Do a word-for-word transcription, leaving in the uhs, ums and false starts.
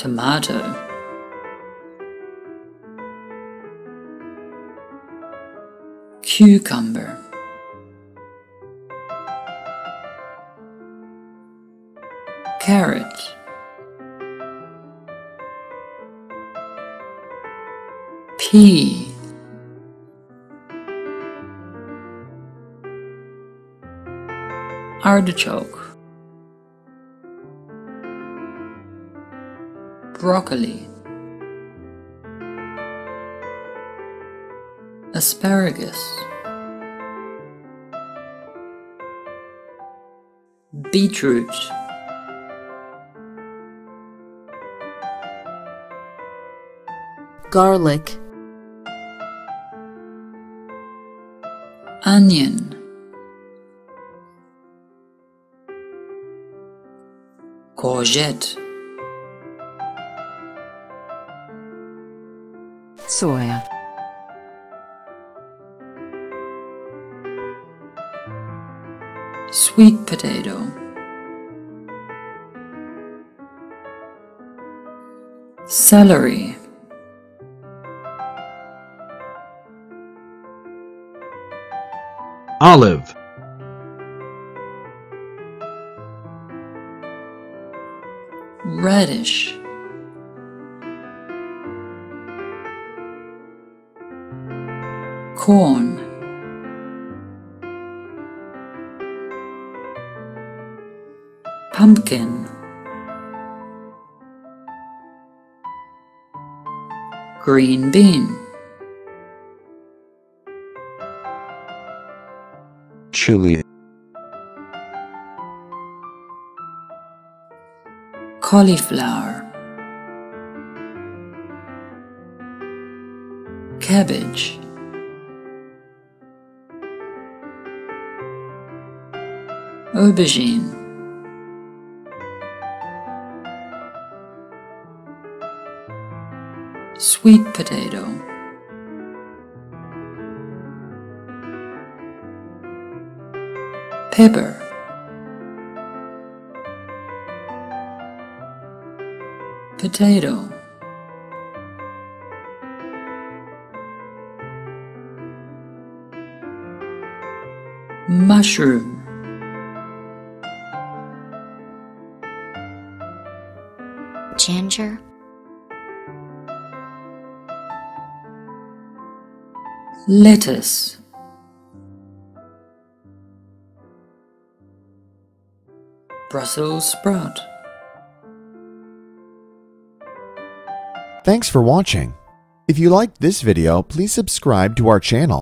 tomato, cucumber, carrot, pea, artichoke, broccoli, asparagus, beetroot, garlic, onion, courgette, soya, sweet potato, celery, olive, radish, corn, pumpkin, green bean, chili, cauliflower, cabbage, aubergine, sweet potato, pepper, potato, mushroom, ginger, lettuce, Brussels sprout. Thanks for watching. If you liked this video, please subscribe to our channel.